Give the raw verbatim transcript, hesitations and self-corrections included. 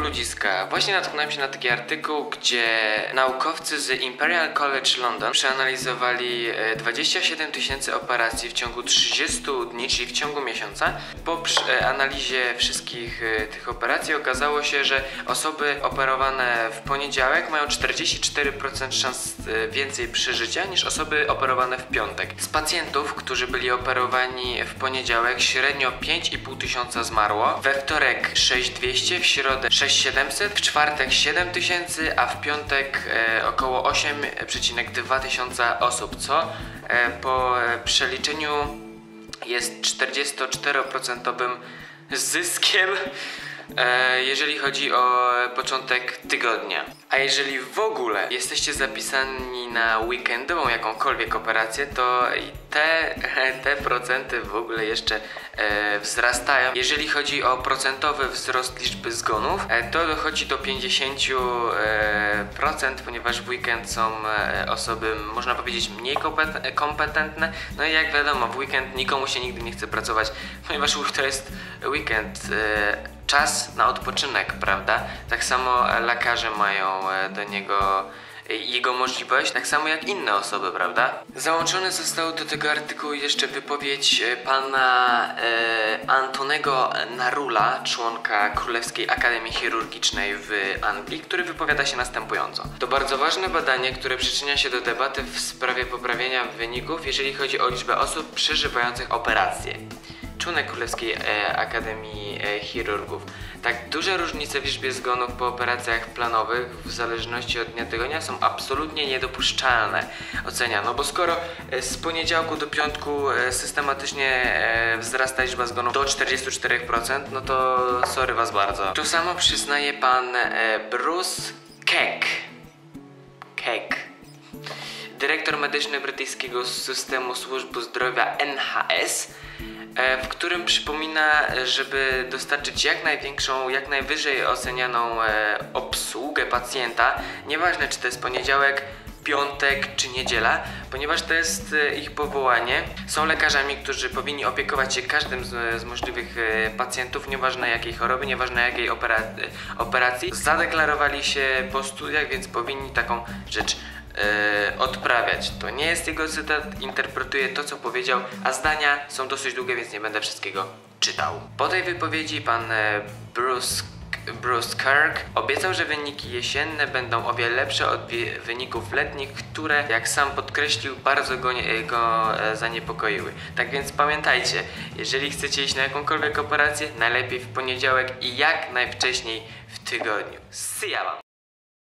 ludziska, właśnie natknąłem się na taki artykuł, gdzie naukowcy z Imperial College London przeanalizowali dwadzieścia siedem tysięcy operacji w ciągu trzydziestu dni, czyli w ciągu miesiąca. Po analizie wszystkich tych operacji okazało się, że osoby operowane w poniedziałek mają czterdzieści cztery procent szans więcej przeżycia niż osoby operowane w piątek. Z pacjentów, którzy byli operowani w poniedziałek, średnio pięć i pół tysiąca zmarło, we wtorek sześć tysięcy dwieście, w środę sześć tysięcy siedemset, w czwartek siedem tysięcy, a w piątek e, około osiem przecinek dwa tysiąca osób, co e, po e, przeliczeniu jest czterdziestoczteroprocentowym zyskiem, e, jeżeli chodzi o początek tygodnia. A jeżeli w ogóle jesteście zapisani na weekendową jakąkolwiek operację, to te, te procenty w ogóle jeszcze e, wzrastają. Jeżeli chodzi o procentowy wzrost liczby zgonów, e, to dochodzi do pięćdziesiąt procent, ponieważ w weekend są e, osoby, można powiedzieć, mniej kompetentne. No i jak wiadomo, w weekend nikomu się nigdy nie chce pracować, ponieważ to jest weekend. E, Czas na odpoczynek, prawda? Tak samo lekarze mają do niego jego możliwość, tak samo jak inne osoby, prawda? Załączone zostało do tego artykułu jeszcze wypowiedź pana e, Antonego Narula, członka Królewskiej Akademii Chirurgicznej w Anglii, który wypowiada się następująco. To bardzo ważne badanie, które przyczynia się do debaty w sprawie poprawienia wyników, jeżeli chodzi o liczbę osób przeżywających operacje. Członek Królewskiej e, Akademii e, Chirurgów. Tak duże różnice w liczbie zgonów po operacjach planowych w zależności od dnia tygodnia są absolutnie niedopuszczalne, oceniano, bo skoro e, z poniedziałku do piątku e, systematycznie e, wzrasta liczba zgonów do czterdziestu czterech procent, no to sorry was bardzo. To samo przyznaje pan e, Bruce Keck. Keck. Dyrektor medyczny brytyjskiego systemu służby zdrowia N H S, w którym przypomina, żeby dostarczyć jak największą, jak najwyżej ocenianą e, obsługę pacjenta, nieważne czy to jest poniedziałek, piątek czy niedziela, ponieważ to jest e, ich powołanie. Są lekarzami, którzy powinni opiekować się każdym z, z możliwych e, pacjentów, nieważne jakiej choroby, nieważne jakiej opera operacji. Zadeklarowali się po studiach, więc powinni taką rzecz Yy, odprawiać. To nie jest jego cytat, interpretuję to, co powiedział, a zdania są dosyć długie, więc nie będę wszystkiego czytał. Po tej wypowiedzi pan e, Bruce, Bruce Kirk obiecał, że wyniki jesienne będą o wiele lepsze od wyników letnich, które, jak sam podkreślił, bardzo go, nie, go e, zaniepokoiły. Tak więc pamiętajcie, jeżeli chcecie iść na jakąkolwiek operację, najlepiej w poniedziałek i jak najwcześniej w tygodniu. See ya wam!